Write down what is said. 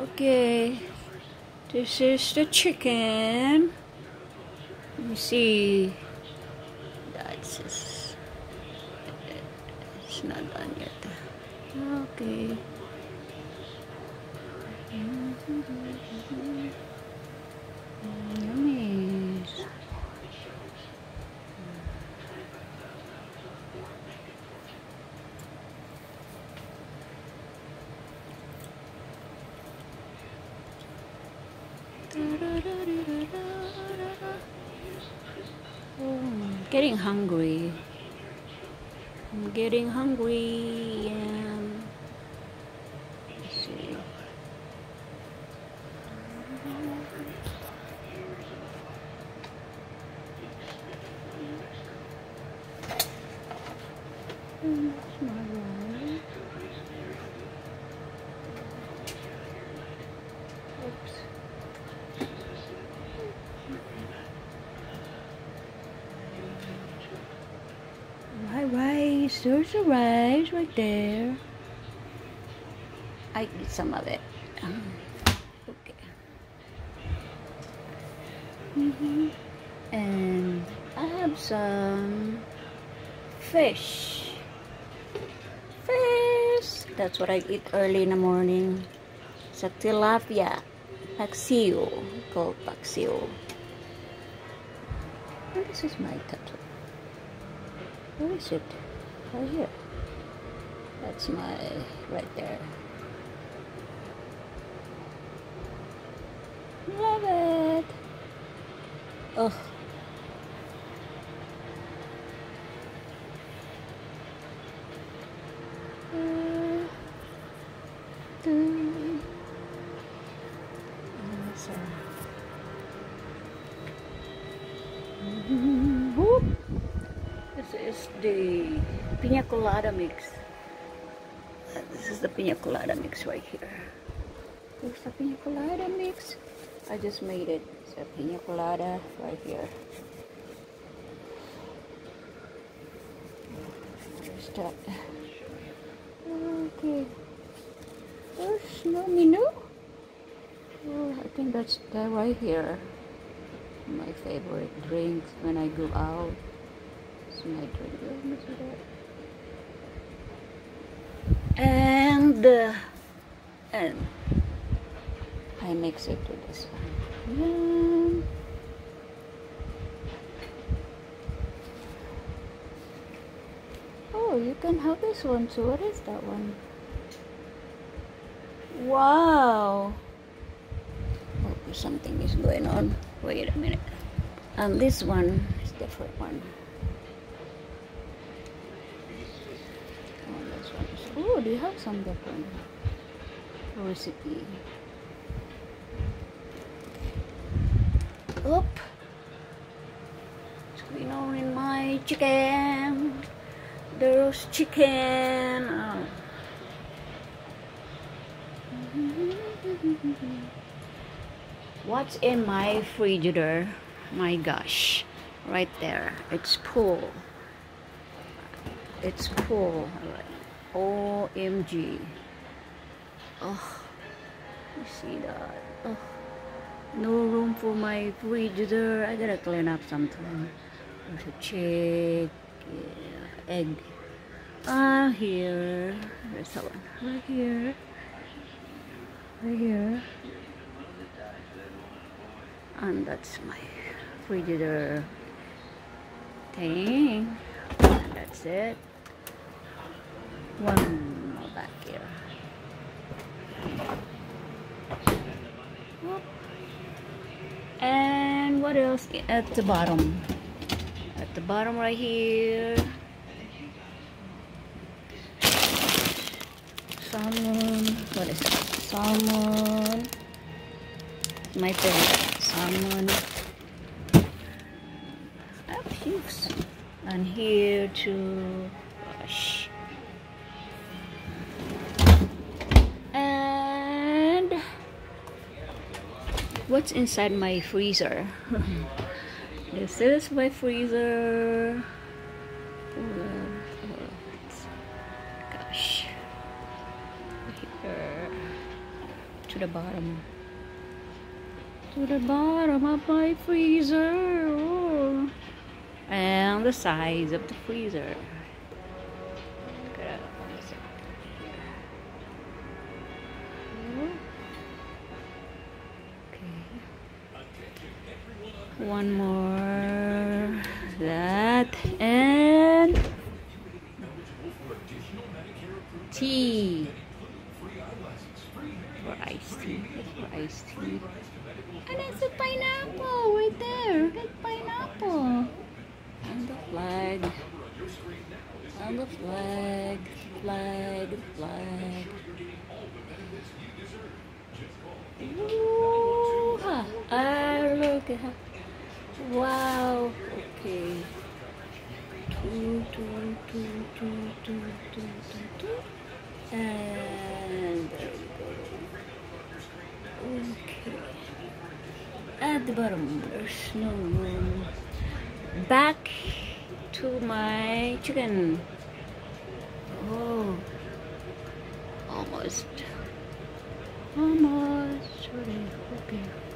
Okay, this is the chicken. Let me see. That's just, it's not done yet. Okay. Yummy. Oh, I'm getting hungry. I'm getting hungry. Let's see. That's not right. Oops. Rice. There's a rice right there. I eat some of it. Okay. And I have some fish. Fish. That's what I eat early in the morning. It's a tilapia. Paksiw. Called paksiw. And this is my tattoo. Where is it? Right here. That's my, right there. Love it. Oh. This is the piña colada mix. This is the piña colada mix right here. There's the piña colada mix. I just made it. It's a piña colada right here. There's that. Okay. There's no menu. Oh, I think that's that right here. My favorite drinks when I go out. It's my drink. Let me see that. And I mix it with this one. Yum. Oh, you can have this one too. What is that one? Wow. Okay, something is going on. Wait a minute. This one is different one. Oh, this one is. Oh, do you have some different recipe? Oop. What's going on in my chicken? There's chicken. Oh. What's in my frigidaire? My gosh, right there. It's full. It's full. OMG. Oh, you see that? Oh, no room for my frigidaire. I gotta clean up sometime. There's a chick, yeah, egg. Here. There's that one. Right here. Right here. And that's my frigidaire thing. And that's it. One more back here. Whoop. And what else at the bottom? At the bottom right here. Salmon. What is that? Salmon. My favorite. Salmon. And here to wash. And what's inside my freezer? This is my freezer. Gosh. Here. to the bottom. To the bottom of my freezer. Oh. And the size of the freezer. One more, that, and tea for iced tea. For iced tea. And that's a pineapple right there. That pineapple. And the flag. And the flag. Flag. Flag. Ooh, look at her. Wow. Okay. And there we go. Okay. At the bottom, there's no room. Back to my chicken. Oh, almost. Ready. Okay.